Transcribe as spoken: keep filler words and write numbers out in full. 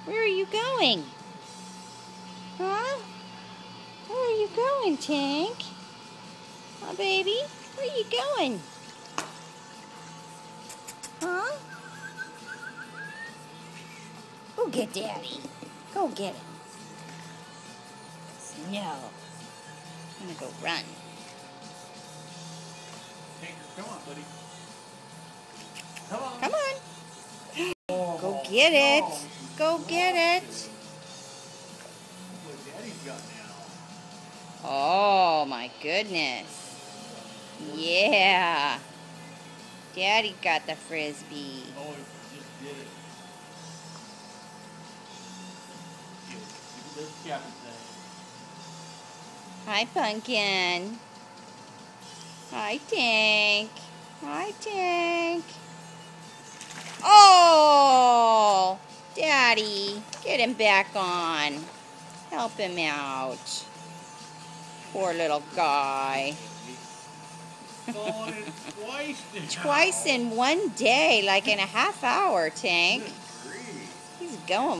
Where are you going? Huh? Where are you going, Tank? Huh, baby? Where are you going? Huh? Go get Daddy. Go get him. No. I'm gonna go run. Tanker, come on, buddy. Come on. Come on. Oh, Go get it. no, Go get it. What Daddy's got now. Oh my goodness. Yeah. Daddy got the frisbee. Oh, he just did it. Look at this captain thing. Hi, Pumpkin. Hi, Tank. Hi, Tank. Oh! Daddy, get him back on. Help him out. Poor little guy. Gone it twice now. Twice in one day, like in a half hour, Tank. Good grief. He's going.